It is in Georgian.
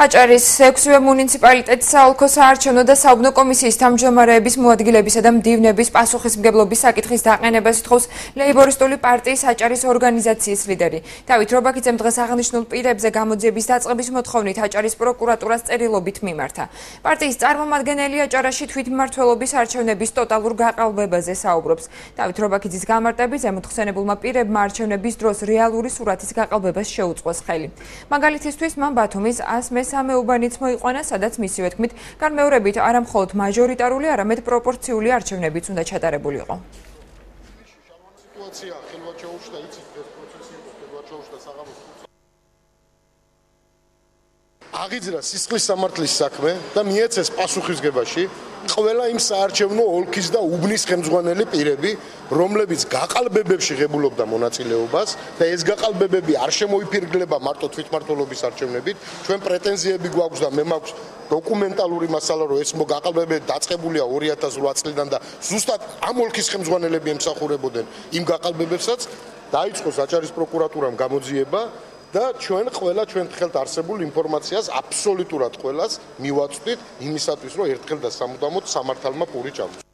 აჭარის 6-ვე მუნიციპალიტეტის საოლქო საარჩევნო და საუბნო კომისიის თავმჯდომარეების მოადგილებისა და მდივნების პასუხისმგებლობის საკითხის დაყენებას ითხოვს ლეიბორისტული პარტიის აჭარის ორგანიზაციის ლიდერი. დავით რობაქიძემ დღეს აღნიშნულ პირებზე გამოძიების დაწყების მოთხოვნით აჭარის პროკურატურას წერილობით მიმართა. პარტიის წარმომადგენელი აჭარაში თვითმმართველობის არჩევნების ტოტალურ გაყალბებაზე საუბრობს. დავით რობაქიძის გამარტებით ზემოთხსენებულმა პირებმა არჩევნების დროს რეალური სურათის გაყალბებას შეუწყოს ხელი. მაგალითისთვის მან ბათუმის 103 უბანიც მოიყვანა, სადაც მისივე თქმით, განმეორებით არა მხოლოდ მაჟორიტარული, არამედ პროპორციული არჩევნებიც უნდა ჩატარებულიყო. აღიძრა სისხლის სამართლის საქმე და მიეცეს პასუხისგებაში ყველა იმ საარჩევნო ოლქის და უბნის ხელმძღვანელი პირები, რომლებიც გაყალბებებში ღებულობდა მონაწილეობას და ეს გაყალბებები არ შემოიფირგლება მარტო თვითმმართველობის არჩევნებით. ჩვენ პრეტენზიები გვაქვს და მე მაქვს დოკუმენტალური მასალა, რომ ეს გაყალბებები დაწყებულია 2008 წლიდან და ზუსტად ამ ოლქის ხელმძღვანელები ემსახურებოდნენ იმ გაყალბებებსაც. დაიწყოს აჭარის პროკურატურამ გამოძიება და ჩვენ ყველა ჩვენ ხელთ არსებულ ინფორმაციას აბსოლუტურად ყველას მივაწვდით იმისათვის, რომ ერთხელ და სამუდამოდ სამართალმა პური ჩამოს.